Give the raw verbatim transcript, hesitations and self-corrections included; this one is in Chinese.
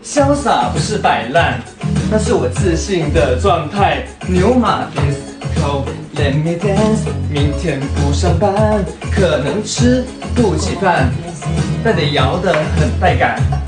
潇洒不是摆烂，那是我自信的状态。牛马 disco，let me dance。明天不上班，可能吃不起饭，但得摇得很带感。